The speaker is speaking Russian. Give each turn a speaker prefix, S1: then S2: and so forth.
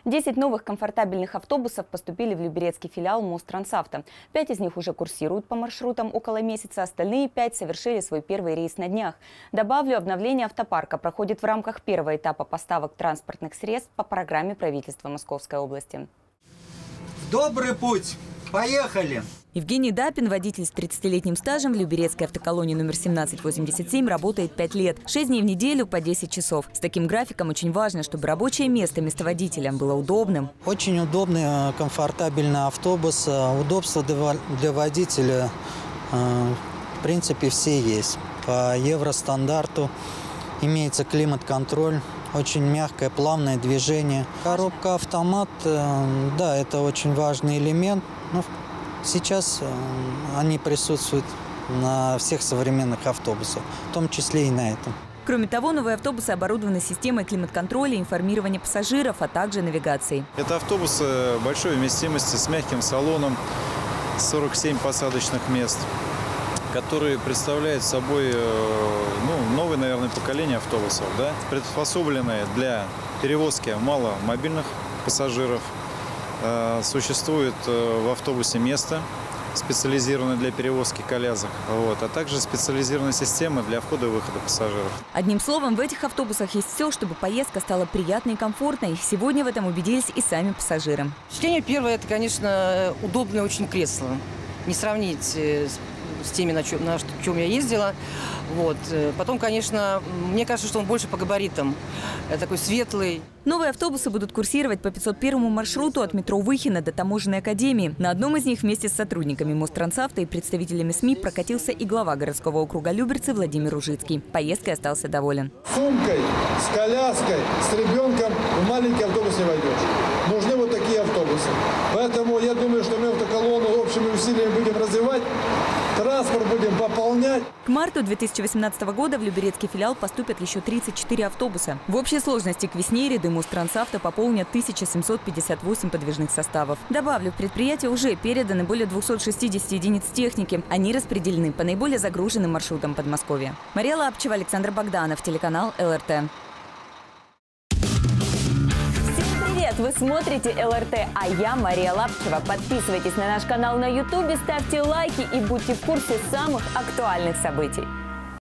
S1: 10 новых комфортабельных автобусов поступили в люберецкий филиал Мострансавто. 5 из них уже курсируют по маршрутам около месяца, остальные 5 совершили свой первый рейс на днях. Добавлю, обновление автопарка проходит в рамках первого этапа поставок транспортных средств по программе правительства Московской области.
S2: Добрый путь! Поехали!
S1: Евгений Дапин, водитель с 30-летним стажем, в люберецкой автоколонии номер 1787 работает 5 лет. 6 дней в неделю по 10 часов. С таким графиком очень важно, чтобы рабочее место водителя было удобным.
S3: Очень удобный, комфортабельный автобус. Удобства для водителя, в принципе, все есть. По евростандарту имеется климат-контроль. Очень мягкое, плавное движение. Коробка автомат, да, это очень важный элемент. Но сейчас они присутствуют на всех современных автобусах, в том числе и на этом.
S1: Кроме того, новые автобусы оборудованы системой климат-контроля, информирования пассажиров, а также навигацией.
S4: Это автобусы большой вместимости с мягким салоном, 47 посадочных мест, которые представляют собой новое, наверное, поколение автобусов, да? Приспособленные для перевозки маломобильных пассажиров. Существует в автобусе место, специализированное для перевозки колясок, а также специализированная система для входа и выхода пассажиров.
S1: Одним словом, в этих автобусах есть все, чтобы поездка стала приятной и комфортной. Сегодня в этом убедились и сами пассажиры.
S5: Впечатление первое – это, конечно, удобное очень кресло. Не сравнить с теми, на чем я ездила. Потом, конечно, мне кажется, что он больше по габаритам. Такой светлый.
S1: Новые автобусы будут курсировать по 501-му маршруту от метро Выхино до Таможенной академии. На одном из них вместе с сотрудниками Мострансавто и представителями СМИ прокатился и глава городского округа Люберцы Владимир Ужицкий. Поездкой остался доволен.
S6: С сумкой, с коляской, с ребенком в маленький автобус не войдешь. Нужны вот такие автобусы. Поэтому я думаю, что мы автоколонну общими усилиями будем развивать. Транспорт будем пополнять.
S1: К марту 2018 года в люберецкий филиал поступят еще 34 автобуса. В общей сложности к весне ряды Мострансавто пополнят 1758 подвижных составов. Добавлю, в предприятие уже переданы более 260 единиц техники. Они распределены по наиболее загруженным маршрутам Подмосковья. Мария Лапчева, Александр Богданов, телеканал ЛРТ. Вы смотрите ЛРТ, а я Мария Лапчева. Подписывайтесь на наш канал на YouTube, ставьте лайки и будьте в курсе самых актуальных событий.